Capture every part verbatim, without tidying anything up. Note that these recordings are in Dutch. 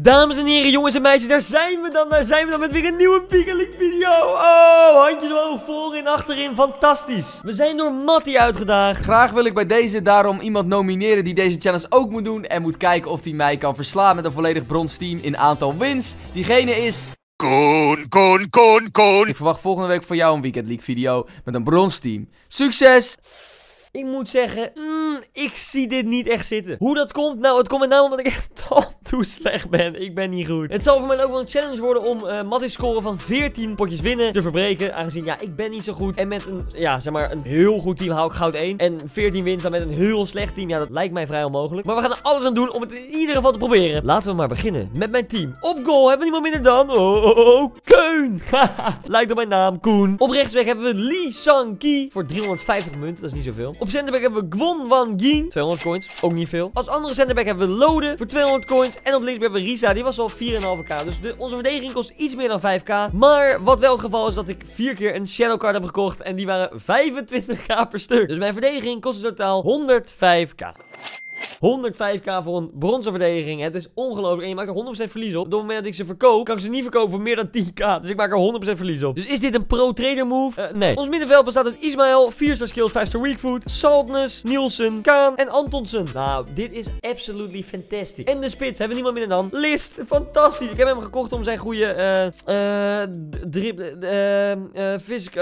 Dames en heren, jongens en meisjes, daar zijn we dan. Daar zijn we dan met weer een nieuwe Weekend League video. Oh, handjes omhoog, voorin, achterin, fantastisch. We zijn door Matty uitgedaagd. Graag wil ik bij deze daarom iemand nomineren die deze challenge ook moet doen. En moet kijken of hij mij kan verslaan met een volledig brons team in aantal wins. Diegene is... Koen, Koen, Koen, Koen. Ik verwacht volgende week voor jou een Weekend League video met een brons team. Succes! Ik moet zeggen, mm, ik zie dit niet echt zitten. Hoe dat komt? Nou, het komt met name omdat ik echt toe slecht ben. Ik ben niet goed. Het zal voor mij ook wel een challenge worden om uh, Matty's score van veertien potjes winnen te verbreken. Aangezien, ja, ik ben niet zo goed. En met een, ja, zeg maar, een heel goed team hou ik goud één. En veertien wins dan met een heel slecht team. Ja, dat lijkt mij vrij onmogelijk. Maar we gaan er alles aan doen om het in ieder geval te proberen. Laten we maar beginnen met mijn team. Op goal hebben we niemand minder dan... Oh, oh, oh, Keun. Lijkt op mijn naam, Koen. Op rechtsback hebben we Lee Sang-ki voor driehonderdvijftig munten. Dat is niet zoveel. Op centerback hebben we Gwon Wan Gin. tweehonderd coins. Ook niet veel. Als andere centerback hebben we Lode voor tweehonderd coins. En op linksback hebben we Risa. Die was al vier komma vijf k. Dus de, onze verdediging kost iets meer dan vijf k. Maar wat wel het geval is dat ik vier keer een shadow card heb gekocht. En die waren vijfentwintig k per stuk. Dus mijn verdediging kost in totaal honderdvijf k. honderdvijf k voor een bronzen verdediging. Het is ongelooflijk. En je maakt er honderd procent verlies op. Op het moment dat ik ze verkoop, kan ik ze niet verkopen voor meer dan tien k. Dus ik maak er honderd procent verlies op. Dus is dit een pro-trader move? Uh, nee. Ons middenveld bestaat uit Ismael, vier star skills, vijf star weak foot, Saltness, Nielsen, Kaan en Antonsen. Nou, dit is absolutely fantastic. En de spits hebben niemand minder dan List. Fantastisch. Ik heb hem gekocht om zijn goede eh uh, drip eh uh, fysiek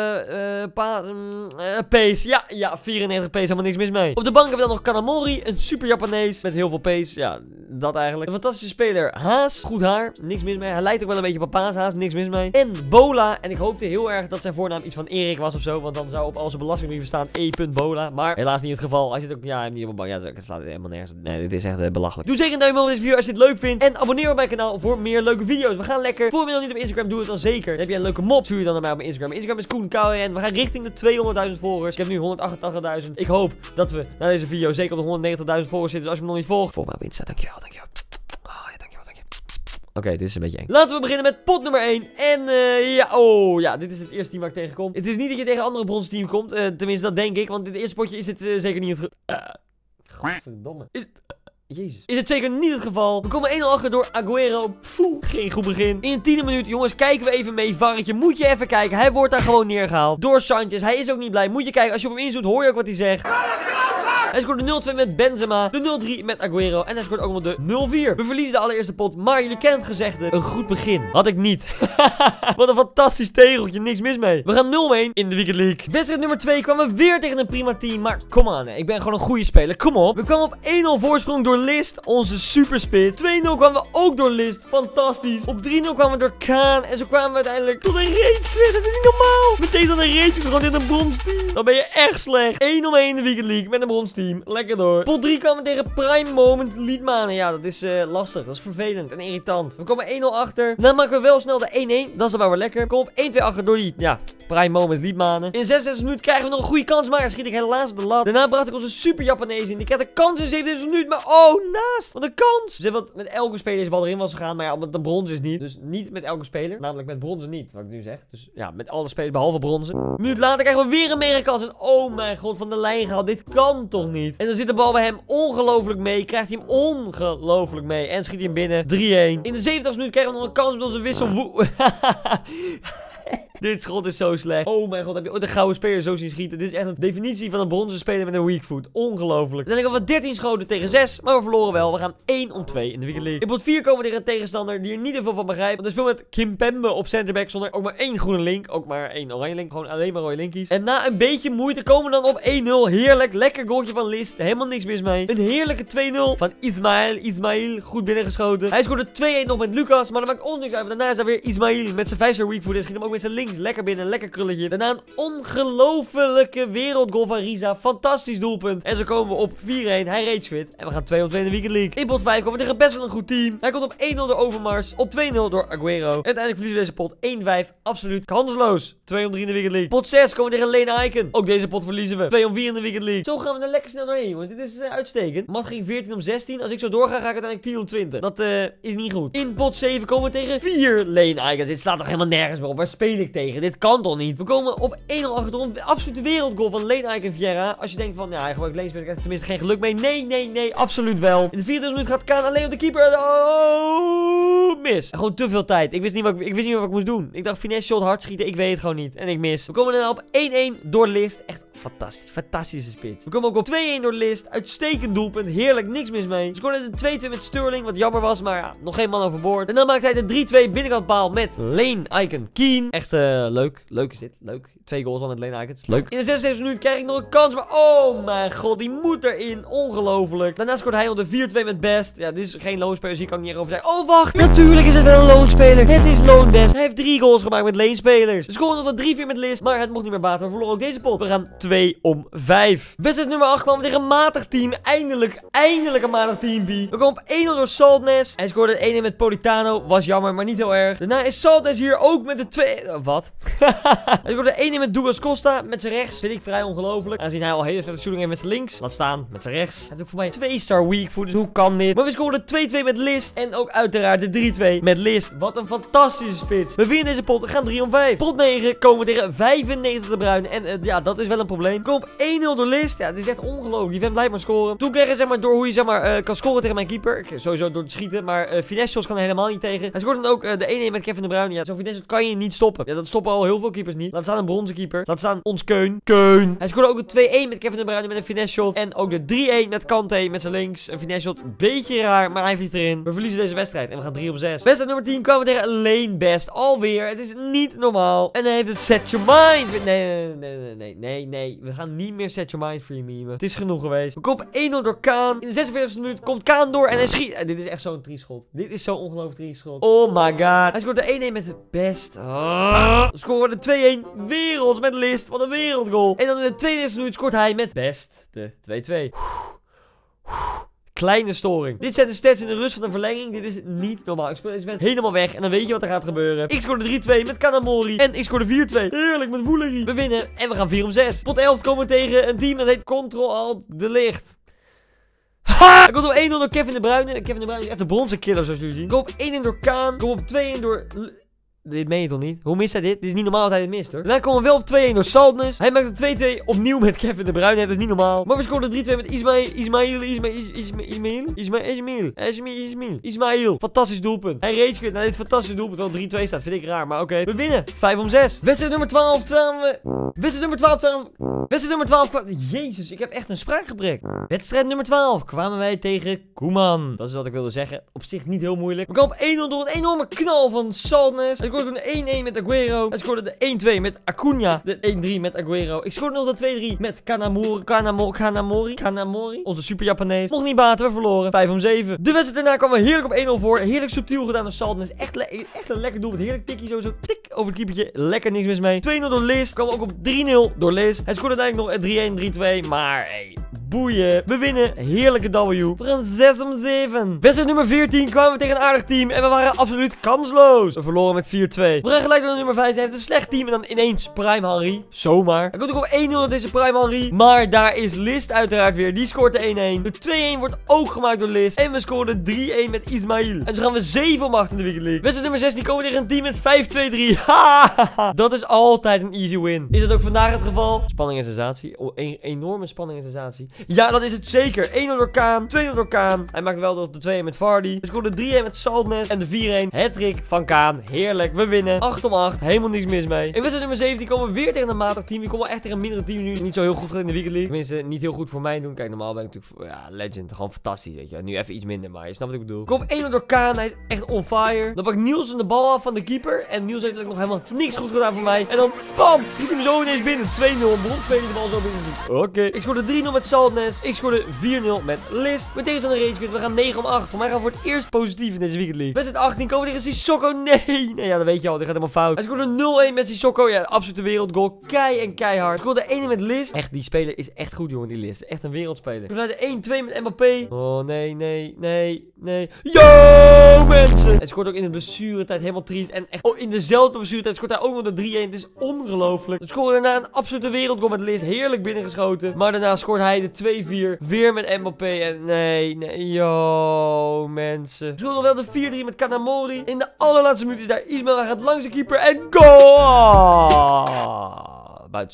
eh uh, pa uh, pace. Ja, ja, vierennegentig pace, helemaal niks mis mee. Op de bank hebben we dan nog Kanamori, een super Japanees met heel veel pace. Ja, dat eigenlijk. Een fantastische speler. Haas. Goed haar. Niks mis mee. Hij lijkt ook wel een beetje op papa's Haas. Niks mis mee. En Bola. En ik hoopte heel erg dat zijn voornaam iets van Erik was of zo. Want dan zou op al zijn belastingbrieven staan E. Bola. Maar helaas niet het geval. Hij zit ook... Ja, niet op een bank. Ja, het staat helemaal nergens. Nee, dit is echt uh, belachelijk. Doe zeker een duimpje omhoog deze video als je het leuk vindt. En abonneer op mijn kanaal voor meer leuke video's. We gaan lekker. Voor me nog niet op Instagram, doe het dan zeker. Heb je een leuke mop, stuur je dan naar mij op mijn Instagram. Mijn Instagram is Koen K W N. We gaan richting de tweehonderdduizend volgers. Ik heb nu honderdachtentachtigduizend. Ik hoop dat we na deze video zeker op de honderdnegentigduizend volgers zitten. Dus als je me nog niet volgt, volg mij op Insta. Dankjewel, dankjewel. Oh, ja, dankjewel, dankjewel. Oké, okay, dit is een beetje eng. Laten we beginnen met pot nummer één. En uh, ja, oh ja, dit is het eerste team waar ik tegenkom. Het is niet dat je tegen andere brons team komt. Uh, tenminste, dat denk ik. Want dit eerste potje is het uh, zeker niet het ge... Uh, Godverdomme. Is het... Jezus. Is het zeker niet het geval. We komen één nul achter door Aguero. Poeh, geen goed begin. In de tiende minuut, jongens, kijken we even mee. Varretje, moet je even kijken. Hij wordt daar gewoon neergehaald. Door Sanchez. Hij is ook niet blij. Moet je kijken. Als je op hem inzoekt, hoor je ook wat hij zegt. Hij scoort de nul twee met Benzema. De nul drie met Aguero. En hij scoort ook nog de nul vier. We verliezen de allereerste pot. Maar jullie kennen het gezegde. Een goed begin. Had ik niet. Wat een fantastisch tegeltje. Niks mis mee. We gaan nul één in de Weekend League. Wedstrijd nummer twee kwamen we weer tegen een prima team. Maar kom aan. Ik ben gewoon een goede speler. Kom op. We kwamen op één nul voorsprong door List. Onze superspits. twee nul kwamen we ook door List. Fantastisch. Op drie nul kwamen we door Kaan. En zo kwamen we uiteindelijk tot een rage quit. Dat is niet normaal. Meteen tot een rage quit. Gewoon dit een brons team. Dan ben je echt slecht. één nul één in de Weekend League met een brons team. Lekker door. Pot drie kwamen we tegen Prime Moment Liedmanen. Ja, dat is uh, lastig. Dat is vervelend en irritant. We komen één nul achter. Dan maken we wel snel de één één. Dat is dan wel weer lekker. We komen op één twee achter door die, ja, Prime Moment Liedmanen. In zesenzestig minuten krijgen we nog een goede kans. Maar schiet ik helaas op de lat. Daarna bracht ik onze super Japanees in. Die kreeg de kans in zevenenzestig minuten. Maar oh, naast. Wat een kans. Dus wat met elke speler deze bal erin was gegaan. Maar ja, omdat het een brons is niet. Dus niet met elke speler. Namelijk met bronzen niet. Wat ik nu zeg. Dus ja, met alle spelers behalve bronzen. Een minuut later krijgen we weer een mega kans. En oh mijn god, van de lijn gehaald. Dit kan toch niet. En dan zit de bal bij hem ongelooflijk mee. Krijgt hij hem ongelooflijk mee. En schiet hij hem binnen. drie één. In de zeventigste minuut krijgen we nog een kans met onze wissel. Dit schot is zo slecht. Oh mijn god, heb je ooit een gouden speler zo zien schieten? Dit is echt een definitie van een bronzen speler met een weak foot. Ongelooflijk. Dan hebben we dertien schoten tegen zes. Maar we verloren wel. We gaan één om twee in de Weekend League. In pot vier komen we tegen een tegenstander die er niet veel van begrijpt. Want we spelen met Kimpembe op centerback zonder ook maar één groene link. Ook maar één oranje link. Gewoon alleen maar rode linkies. En na een beetje moeite komen we dan op één nul. Heerlijk. Lekker goaltje van List. Helemaal niks mis mee. Een heerlijke twee nul van Ismael. Ismael. Goed binnengeschoten. Hij scoorde twee één nog met Lucas. Maar dat maakt ons niks uit. Daarna is daar weer Ismael met zijn vijf star weak foot. En schiet hem ook met zijn links. Lekker binnen. Lekker krulletje. Daarna een ongelofelijke wereldgoal van Risa. Fantastisch doelpunt. En zo komen we op vier één. Hij rage quit. En we gaan twee om twee in de Weekend League. In pot vijf komen we tegen best wel een goed team. Hij komt op één nul door Overmars. Op twee nul door Aguero. En uiteindelijk verliezen we deze pot één vijf. Absoluut kansloos. twee om drie in de Weekend League. Pot zes komen we tegen Lane Icon. Ook deze pot verliezen we. twee om vier in de Weekend League. Zo gaan we er lekker snel doorheen, jongens. Dit is uh, uitstekend. Mat ging veertien om zestien. Als ik zo doorga, ga ik uiteindelijk tien om twintig. Dat uh, is niet goed. In pot zeven komen we tegen vier Lane Icons. Dit slaat toch helemaal nergens meer op. Waar speel ik tegen? Dit kan toch niet? We komen op één nul achter door een absolute wereldgoal van Lane Icon Vieira. Als je denkt van, ja, hij gebruikt links, ik heb tenminste geen geluk mee. Nee, nee, nee, absoluut wel. In de vierentwintigste minuut gaat Kaan alleen op de keeper. Oh! mis. En gewoon te veel tijd. Ik wist niet wat ik, ik, wist niet wat ik moest doen. Ik dacht finesse shot, hard schieten. Ik weet het gewoon niet. En ik mis. We komen dan op één-één door List. Echt fantastisch. Fantastische spits. We komen ook op twee-één door List. Uitstekend doelpunt. Heerlijk. Niks mis mee. We scoorden de twee-twee met Sterling. Wat jammer was. Maar ja, nog geen man overboord. En dan maakt hij de drie-twee binnenkant paal met Lane Icon Keen. Echt uh, leuk. Leuk is dit. Leuk. Twee goals al met Lane Icons. Leuk. In de zesenzeventigste minuut krijg ik nog een kans. Maar oh mijn god. Die moet erin. Ongelooflijk. Daarna scoort hij op de vier-twee met Best. Ja, dit is geen loonspeler. Dus hier kan ik niet over zeggen. Oh wacht. Natuurlijk is het wel een loonspeler. Het is Loon Best. Hij heeft drie goals gemaakt met leenspelers. We scoren nog de drie-vier met List. Maar het mocht niet meer baten. We verloren ook deze pot. We gaan twee om vijf. Wedstrijd nummer acht kwam tegen een matig team. Eindelijk. Eindelijk een matig team B. We komen op één-nul door Saltness. Hij scoorde één-één met Politano. Was jammer, maar niet heel erg. Daarna is Saltness hier ook met de twee... Uh, wat? Hij scoorde één-één met Douglas Costa. Met zijn rechts. Vind ik vrij ongelooflijk. Aangezien hij al hele slechte shooting heeft met zijn links. Laat staan met zijn rechts. Hij heeft ook voor mij twee star weak foot. Dus hoe kan dit? Maar we scoorden twee-twee met List. En ook uiteraard de drie-twee met List. Wat een fantastische spits. We winnen deze pot. We gaan drie om vijf. Pot negen komen we tegen vijfennegentig de Bruin. En uh, ja, dat is wel een probleem. We komen op één-nul door List. Ja, dit is echt ongelooflijk. Die vent blijft maar scoren. Toen kreeg hij zeg maar door hoe je zeg maar uh, kan scoren tegen mijn keeper. Ik, sowieso door te schieten. Maar uh, finesse shots kan hij helemaal niet tegen. Hij scoorde dan ook uh, de één-één met Kevin de Bruyne. Ja, zo'n finesse shot kan je niet stoppen. Ja, dat stoppen al heel veel keepers niet. Laat staan een bronzen keeper. Laat staan ons Keun. Keun. Hij scoorde ook een twee-één met Kevin de Bruyne met een finesse shot. En ook de drie-één met Kante met zijn links. Een finesse shot. Beetje raar, maar hij vliegt erin. We verliezen deze wedstrijd. En we gaan drie op zes. Wedstrijd nummer tien kwamen we tegen Lane Best. Alweer. Het is niet normaal. En hij heeft het set your mind. Nee, nee, nee, nee, nee, nee, nee. We gaan niet meer set your mind free meme. Het is genoeg geweest. We komen op één-nul door Kaan. In de zesenveertigste minuut komt Kaan door en hij schiet. Eh, dit is echt zo'n drieschot. Dit is zo'n ongelooflijk drieschot. Oh my god. Hij scoort de één-één met de Best. Oh. We scoren de twee-één. Werelds met List. Wat een wereldgoal. En dan in de tweeëndertigste minuut scoort hij met Best de twee-twee. Kleine storing. Dit zijn de stats in de rust van de verlenging. Dit is niet normaal. Ik speel deze vent helemaal weg. En dan weet je wat er gaat gebeuren. Ik scoorde drie-twee met Kanamori. En ik scoorde vier-twee. Heerlijk met Woolery. We winnen. En we gaan vier om zes. Pot elf komen we tegen een team dat heet Control Alt de Licht. Ha! Hij komt op één-nul door Kevin de Bruyne. Kevin de Bruyne is echt een bronzen killer zoals jullie zien. Ik kom op één-één door Kaan. Ik kom op twee-één door... Dit meen je toch niet? Hoe mist hij dit? Dit is niet normaal dat hij dit mist hoor. Daarna komen we wel op twee-één door Saltness. Hij maakt de twee-twee opnieuw met Kevin de Bruyne. Dat is niet normaal. Maar we scoren drie-twee met Ismail. Ismail. Ismail. Ismail. Ismail. Ismail. Ismail. Ismail. Ismail. Ismail. Fantastisch doelpunt. Hij rage quit naar dit fantastische doelpunt. Wel drie-twee staat. Vind ik raar. Maar oké. Okay. We winnen. vijf om zes. Wedstrijd nummer twaalf. twaalf. Wedstrijd nummer twaalf. twaalf. Wedstrijd nummer twaalf. Jezus. Ik heb echt een spraakgebrek. Wedstrijd nummer twaalf. Kwamen wij tegen Koeman. Dat is wat ik wilde zeggen. Op zich niet heel moeilijk. We komen op één-nul door een enorme knal van Saltness. Hij scoort een één-één met Aguero. Hij scoorde de één-twee met Acuna. De één-drie met Aguero. Ik scoorde nog de twee-drie met Kanamori. Kanamori. Kanamori. Kanamori. Onze super Japanees. Mocht niet baten. We verloren. vijf om zeven. De wedstrijd daarna kwamen we heerlijk op één-nul voor. Heerlijk subtiel gedaan door Saltness. Echt, echt een lekker doelpunt. Heerlijk tikkie sowieso. Tik over het keepertje. Lekker niks mis mee. twee-nul door List. Kwam ook op drie-nul door List. Hij scoorde uiteindelijk nog drie-één, drie-twee. Maar hey, boeien. We winnen. Heerlijke W. We gaan zes om zeven. Wedstrijd nummer veertien kwamen we tegen een aardig team. En we waren absoluut kansloos. We verloren met vier-twee. We gaan gelijk naar nummer vijf. Hij heeft een slecht team. En dan ineens Prime Henry. Zomaar. Hij komt ook op één-nul door deze Prime Henry. Maar daar is List uiteraard weer. Die scoort de één-één. De twee-één wordt ook gemaakt door List. En we scoorden drie-één met Ismail. En dus gaan we zeven om acht in de Weekend League. Wedstrijd nummer zestien komen we tegen een team met vijf-twee-drie. Hahaha. Dat is altijd een easy win. Is dat ook vandaag het geval? Spanning en sensatie. Oh, een enorme spanning en sensatie. Ja, dat is het zeker. één-nul door Kaan. twee-nul door Kaan. Hij maakt wel de twee-één met Vardy. We scoorden drie-één met Saltness. En de vier-één. Hattrick van Kaan. Heerlijk. We winnen. acht om acht. Helemaal niks mis mee. In wedstrijd nummer zeventien komen we weer tegen een matig team. Die komen wel echt tegen een mindere team nu. Niet zo heel goed in de Weekend League. Tenminste, niet heel goed voor mij doen. Kijk, normaal ben ik natuurlijk... Ja, legend. Gewoon fantastisch, weet je. Nu even iets minder, maar je snapt wat ik bedoel. Ik kom op één-nul door Kaan. Hij is echt on fire. Dan pak Niels de bal af van de keeper. En Niels heeft nog helemaal niks goed gedaan voor mij. En dan, bam! Doet hij hem zo ineens binnen. twee-nul. Bron spelen de bal zo binnen. Oké. Okay. Ik scoorde drie-nul met Saltness. Ik scoorde vier-nul met List. Met deze aan de rage quit. We gaan negen om acht. Voor mij gaan we voor het eerst positief in deze Weekend League. Wedstrijd achttien komen we tegen Sissoko. Nee. Nee, ja, dat weet je al. Dit gaat helemaal fout. Hij scoorde nul-één met Sissoko. Ja, absolute wereldgoal. Kei en keihard. Ik scoorde één met List. Echt, die speler is echt goed, jongen, die List. Echt een wereldspeler. We hadden één-twee met Mbappé. Oh, nee, nee, nee, nee. Yo, mensen. Hij scoort ook in de blessuretijd helemaal triest. En echt, oh, in dezelfde blessuretijd scoort hij ook nog de drie-één. Het is ongelooflijk. We scoren daarna een absolute wereldgoal met List. Heerlijk binnengeschoten. Maar daarna scoort hij de twee-vier. Weer met Mbappé. En nee, nee, yo, mensen. We scoren nog wel de vier-drie met Kanamori. In de allerlaatste minuut is daar Ismail. Hij gaat langs de keeper en goal. Buitenspel.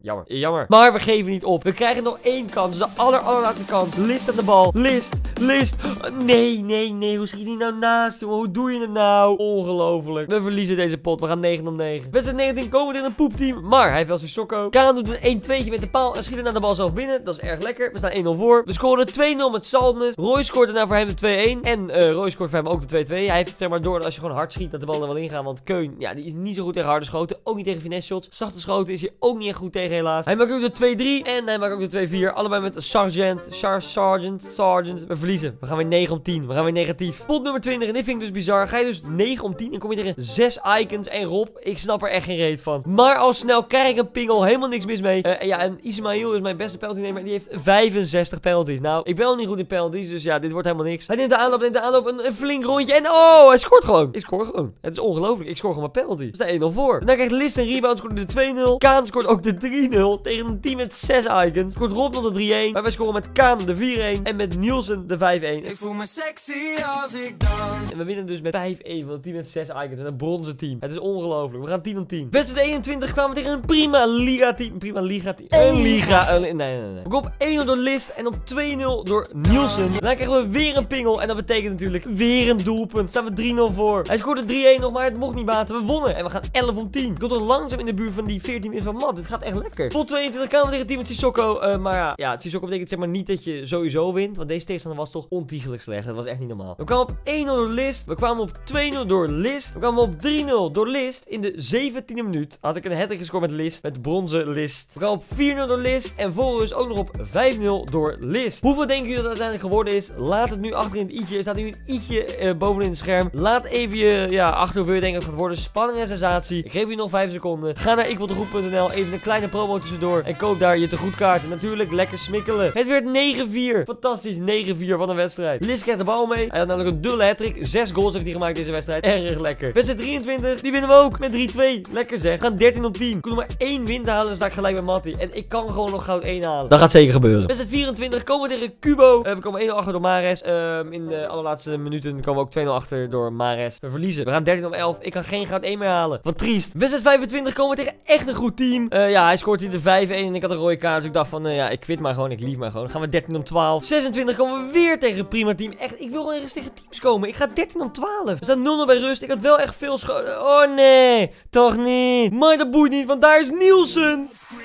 Jammer. Jammer. Maar we geven niet op. We krijgen nog één kans. De aller, allerlaatste kans. List aan de bal. List. List. Nee, nee, nee. Hoe schiet hij nou naast, jongen? Hoe doe je het nou? Ongelooflijk. We verliezen deze pot. We gaan negen op negen. Wedstrijd negentien komen we in een poepteam. Maar hij heeft wel zijn Sissoko. Kaan doet een één tweetje met de paal en schiet er naar de bal zelf binnen. Dat is erg lekker. We staan één nul voor. We scoren twee nul met Saltness. Roy scoort daarna voor hem de twee één. En uh, Roy scoort voor hem ook de twee twee. Hij heeft het zeg maar door dat als je gewoon hard schiet dat de bal er wel in gaat. Want Keun, ja, die is niet zo goed tegen harde schoten. Ook niet tegen finesse shots. Zachte schoten is hij ook niet echt goed tegen helaas. Hij maakt ook de twee drie en hij maakt ook de twee vier. Allebei met Sergeant. Char Sergeant. Sergeant. We verliezen. We gaan weer negen op tien. We gaan weer negatief. Pot nummer twintig. En dit vind ik dus bizar. Ga je dus negen op tien en kom je tegen zes icons en Rob. Ik snap er echt geen reet van. Maar al snel krijg ik een pingel. Helemaal niks mis mee. Uh, ja, en Ismail is mijn beste penaltynemer. Die heeft vijfenzestig penalties. Nou, ik ben al niet goed in penalties. Dus ja, dit wordt helemaal niks. Hij neemt de aanloop, neemt de aanloop. Een, een flink rondje. En oh, hij scoort gewoon. Ik scoor gewoon. Het is ongelooflijk. Ik scoor gewoon mijn penalty. We staan één nul voor. En dan krijgt List een rebound. Scoort de twee nul. Kaan scoort ook de drie nul. Tegen een team met zes icons. Scoort Rob nog de drie één. Maar wij scoren met Kaan de vier één. En met Nielsen de vijf één. Ik voel me sexy als ik dans. En we winnen dus met vijf één van het team met zes icons. Met een bronzen team. Het is ongelooflijk. We gaan tien op tien. Wedstrijd eenentwintig kwamen we tegen een prima Liga team. Prima Liga team. Een Liga. Een, nee, nee, nee. We komen op één nul door List. En op twee nul door Nielsen. Dan krijgen we weer een pingel. En dat betekent natuurlijk weer een doelpunt. Staan we drie nul voor. Hij scoorde drie één nog, maar het mocht niet baten. We wonnen. En we gaan elf op tien. Ik kom toch langzaam in de buurt van die veertien minuten van Matt. Dit gaat echt lekker. Tot tweeëntwintig kwamen we tegen het team met Sissoko. Uh, maar ja, ja, Sissoko betekent zeg maar niet dat je sowieso wint. Want deze tegenstander was toch ontiegelijk slecht. Dat was echt niet normaal. We kwamen op één nul door List. We kwamen op twee nul door List. We kwamen op drie nul door List. In de zeventiende minuut had ik een hat-trick gescoord met List. Met bronzen List. We kwamen op vier nul door List. En volgens ook nog op vijf nul door List. Hoeveel denken jullie dat het uiteindelijk geworden is? Laat het nu achter in het i'tje. Er staat nu een i'tje uh, bovenin het scherm. Laat even je ja, achter hoeveel je denkt dat het gaat worden. Spanning en sensatie. Ik geef je nog vijf seconden. Ga naar ikwiltegoed punt n l. Even een kleine promo tussendoor. En koop daar je tegoedkaart. En natuurlijk lekker smikkelen. Het werd negen vier. Fantastisch. negen vier. Wat een wedstrijd. List krijgt de bal mee. Hij had namelijk een dubbele hat-trick. Zes goals heeft hij gemaakt deze wedstrijd. Erg lekker. Wedstrijd drieëntwintig. Die winnen we ook. Met drie twee. Lekker zeg. We gaan dertien op tien. Ik kon nog maar één win halen. Dan sta ik gelijk bij Matty. En ik kan gewoon nog goud één halen. Dat gaat zeker gebeuren. Wedstrijd vierentwintig. Komen we tegen Kubo. Uh, we komen één nul achter door Mares. Uh, in de allerlaatste minuten komen we ook twee nul achter door Mares. We verliezen. We gaan dertien op elf. Ik kan geen goud één meer halen. Wat triest. Wedstrijd vijfentwintig. Komen we tegen echt een goed team. Uh, ja, hij scoort hier de vijf één. En ik had een rode kaart. Dus ik dacht van, uh, ja, ik quit maar gewoon. Ik lief maar gewoon. Dan gaan we dertien op twaalf. zesentwintig komen we weer tegen een prima team. Echt, ik wil gewoon ergens tegen teams komen. Ik ga dertien op twaalf. We staan nul nul bij rust. Ik had wel echt veel schoten. Oh nee. Toch niet. Maar dat boeit niet. Want daar is Nielsen.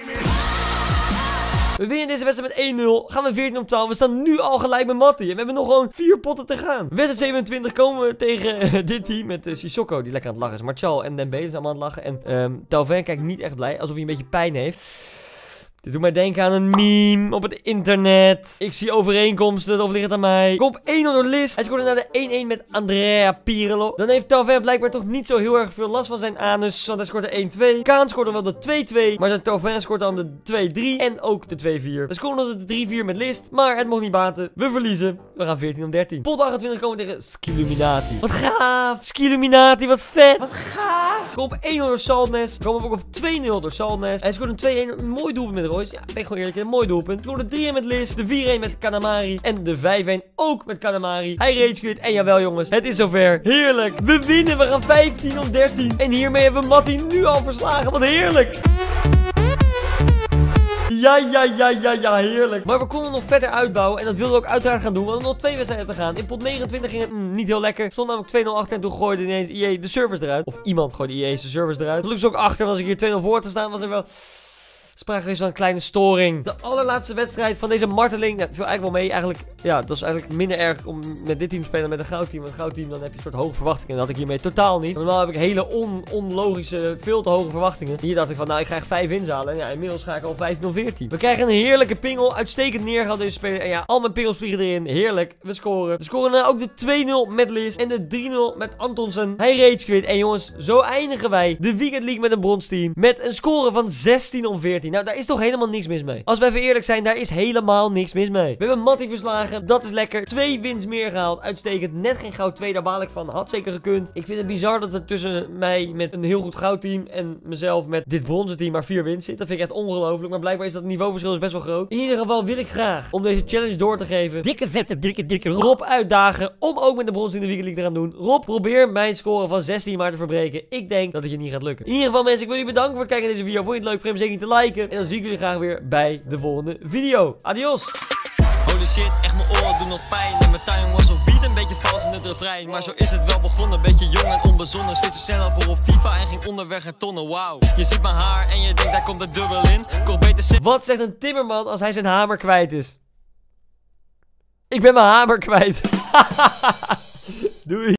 We winnen deze wedstrijd met één nul. Gaan we veertien op twaalf. We staan nu al gelijk met Matty. En we hebben nog gewoon vier potten te gaan. Wedstrijd zevenentwintig komen we tegen uh, dit team met uh, Sissoko. Die lekker aan het lachen is. Martial en Dembele zijn allemaal aan het lachen. En um, Tauvin kijkt niet echt blij. Alsof hij een beetje pijn heeft. Dit doet mij denken aan een meme op het internet. Ik zie overeenkomsten, of ligt het aan mij? Ik kom op één nul door List. Hij scoorde naar de één één met Andrea Pirlo. Dan heeft Tauvin blijkbaar toch niet zo heel erg veel last van zijn anus. Want hij scoorde één twee. Kaan scoorde wel de twee twee. Maar Tauvin scoort dan de twee drie. En ook de twee vier. We scoren nog de drie vier met List. Maar het mocht niet baten. We verliezen. We gaan veertien op dertien. Pot achtentwintig komen we tegen Skilluminati. Wat gaaf. Skilluminati, wat vet. Wat gaaf. Kom op één nul door Saltness. Komen we ook op twee nul door Saltness. Hij scoorde een twee één. Een mooi doelpunt met Royce. Ja, ben ik gewoon eerlijk. Een mooi doelpunt. Scoorde de drie één met List. De vier één met Kanamari. En de vijf één ook met Kanamari. Hij rage quit. En jawel jongens. Het is zover. Heerlijk. We winnen. We gaan vijftien op dertien. En hiermee hebben we Matty nu al verslagen. Wat heerlijk. Ja, ja, ja, ja, ja, heerlijk. Maar we konden nog verder uitbouwen. En dat wilden we ook uiteraard gaan doen. We hadden nog twee wedstrijden te gaan. In pot negenentwintig ging het mm, niet heel lekker. Stond namelijk twee nul achter. En toen gooide ineens I E de servers eruit. Of iemand gooide I E's de servers eruit. Gelukkig ook achter. Want als ik hier twee nul voor te staan, was er wel sprake geweest van een kleine storing. De allerlaatste wedstrijd van deze marteling. Ja, viel eigenlijk wel mee. Eigenlijk, ja, dat is eigenlijk minder erg om met dit team te spelen dan met een goudteam. Met een goudteam dan heb je een soort hoge verwachtingen. Dat had ik hiermee totaal niet. Normaal heb ik hele on onlogische, veel te hoge verwachtingen. Hier dacht ik van, nou, ik ga echt vijf inzalen. En ja, inmiddels ga ik al vijftien op veertien. We krijgen een heerlijke pingel. Uitstekend neergehaald deze speler. En ja, al mijn pingels vliegen erin. Heerlijk. We scoren. We scoren uh, ook de twee nul met List. En de drie nul met Antonsen. Hij rage quit. En jongens, zo eindigen wij de Weekend League met een bronsteam. Met een score van zestien op veertien. Nou, daar is toch helemaal niks mis mee. Als wij even eerlijk zijn, daar is helemaal niks mis mee. We hebben Matty verslagen. Dat is lekker. Twee wins meer gehaald. Uitstekend. Net geen goud twee. Daar baal ik van. Had zeker gekund. Ik vind het bizar dat er tussen mij met een heel goed goudteam en mezelf met dit bronzen team maar vier wins zit. Dat vind ik echt ongelooflijk. Maar blijkbaar is dat niveauverschil is best wel groot. In ieder geval wil ik graag, om deze challenge door te geven, dikke vette, dikke, dikke Rob uitdagen om ook met de bronzen in de Weekend League te gaan doen. Rob, probeer mijn score van zestien maar te verbreken. Ik denk dat het je niet gaat lukken. In ieder geval mensen, ik wil jullie bedanken voor het kijken naar deze video. Vond je het leuk? Vergeet zeker niet te liken. kijken. En dan zie ik jullie graag weer bij de volgende video. Adios! Holy shit, echt mijn oren doen nog pijn. En mijn timing was of beat, een beetje vals in het refrein. Maar zo is het wel begonnen, beetje jong en onbezonnen. Switchte snel voor op FIFA en ging onderweg en tonnen, wauw. Je ziet mijn haar en je denkt daar komt er dubbel in. Kocht beter. Wat zegt een timmerman als hij zijn hamer kwijt is? Ik ben mijn hamer kwijt. Doei.